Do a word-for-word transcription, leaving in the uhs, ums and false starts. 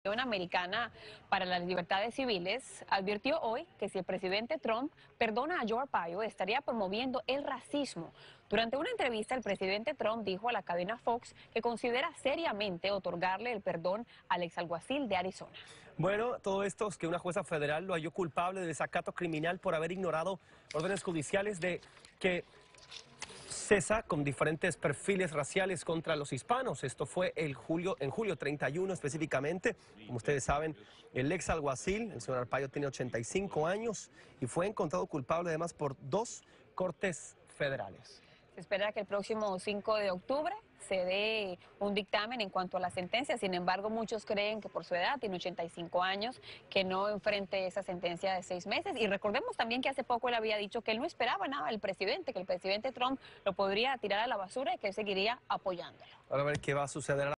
Americana para las Libertades Civiles advirtió hoy que si el presidente Trump perdona a Joe Arpaio, estaría promoviendo el racismo. Durante una entrevista, el presidente Trump dijo a la cadena Fox que considera seriamente otorgarle el perdón al exalguacil de Arizona. Bueno, todo esto es que una jueza federal lo halló culpable de desacato criminal por haber ignorado órdenes judiciales de que cesa con diferentes perfiles raciales contra los hispanos. Esto fue el julio, en julio treinta y uno específicamente. Como ustedes saben, el ex alguacil, el señor Arpaio, tiene ochenta y cinco años y fue encontrado culpable además por dos cortes federales. Se espera que el próximo cinco de octubre se dé un dictamen en cuanto a la sentencia. Sin embargo, muchos creen que por su edad, tiene ochenta y cinco años, que no enfrente esa sentencia de seis meses. Y recordemos también que hace poco él había dicho que él no esperaba nada del presidente, que el presidente Trump lo podría tirar a la basura y que él seguiría apoyándolo. Ahora a ver qué va a suceder.